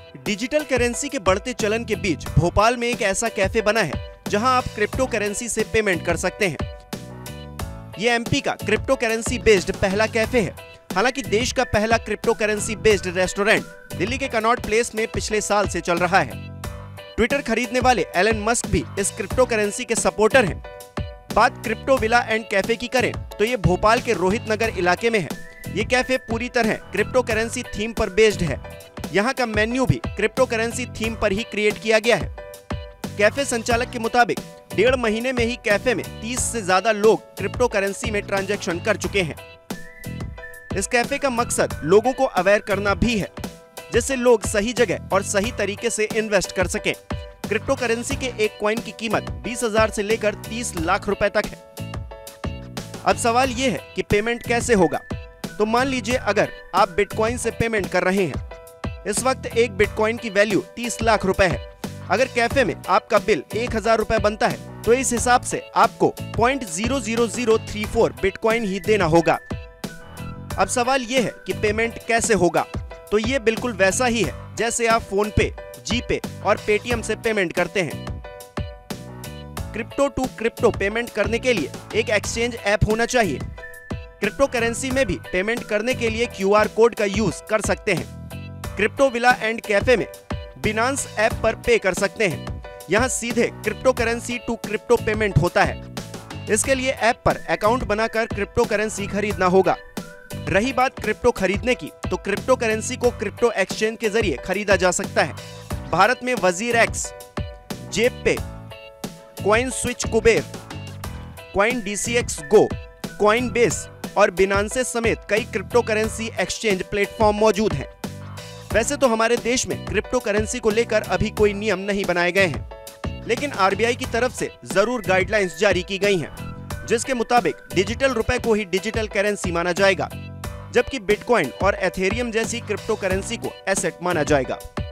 Digital currency के बढ़ते चलन के बीच भोपाल में एक ऐसा कैफे बना है जहां आप क्रिप्टो करेंसी से पेमेंट कर सकते हैं। ये एमपी का क्रिप्टो करेंसी बेस्ड पहला कैफे है। हालांकि देश का पहला crypto currency based restaurant Delhi के कनॉट प्लेस में पिछले साल से चल रहा है। ट्विटर खरीदने वाले एलन मस्क भी इस क्रिप्टो करेंसी के सपोर्टर हैं। बात क्रिप्टो विला एंड कैफे की करें तो ये भोपाल के रोहित नगर इलाके में है। ये कैफे पूरी तरह क्रिप्टो करेंसी थीम पर बेस्ड है। यहाँ का मेन्यू भी क्रिप्टो करेंसी थीम पर ही क्रिएट किया गया है। कैफे संचालक के मुताबिक 1.5 महीने में ही कैफे में 30 से ज्यादा लोग क्रिप्टो करेंसी में ट्रांजैक्शन कर चुके हैं। इस कैफे का मकसद लोगों को अवेयर करना भी है, जिससे लोग सही जगह और सही तरीके से इन्वेस्ट कर सकें। क्रिप्टो करेंसी के एक कॉइन की कीमत 20,000 से लेकर 30 लाख रुपए तक है। अब सवाल यह है कि पेमेंट कैसे होगा। तो मान लीजिए अगर आप बिटकॉइन से पेमेंट कर रहे हैं, इस वक्त एक बिटकॉइन की वैल्यू 30 लाख रुपए है। अगर कैफे में आपका बिल 1,000 रुपए बनता है तो इस हिसाब से आपको 0.00034 बिटकॉइन ही देना होगा। अब सवाल यह है कि पेमेंट कैसे होगा। तो ये बिल्कुल वैसा ही है जैसे आप फोन पे, जीपे और पेटीएम से पेमेंट करते हैं। क्रिप्टो टू क्रिप्टो पेमेंट करने के लिए एक एक्सचेंज ऐप होना चाहिए। क्रिप्टो करेंसी में भी पेमेंट करने के लिए क्यूआर कोड का यूज कर सकते हैं। क्रिप्टो विला एंड कैफे में बिनांस ऐप पर पे कर सकते हैं। यहां सीधे crypto currency to crypto payment होता है। इसके लिए ऐप पर अकाउंट बनाकर क्रिप्टो करेंसी खरीदना होगा। रही बात क्रिप्टो खरीदने की, तो क्रिप्टो करेंसी को क्रिप्टो एक्सचेंज के जरिए खरीदा जा सकता है। भारत में वजीर x, ZebPay, CoinSwitch Kuber, CoinDCX go, Coinbase और बिनांसे समेत कई क्रिप्टो करेंसी एक्सचेंज प्लेटफॉर्म मौजूद हैं। वैसे तो हमारे देश में क्रिप्टो करेंसी को लेकर अभी कोई नियम नहीं बनाए गए हैं, लेकिन आरबीआई की तरफ से जरूर गाइडलाइंस जारी की गई हैं, जिसके मुताबिक डिजिटल रुपए को ही डिजिटल करेंसी माना जाएगा, जबकि बिटकॉइन और एथेरियम जैसी क्रिप्टो करेंसी को एसेट माना जाएगा।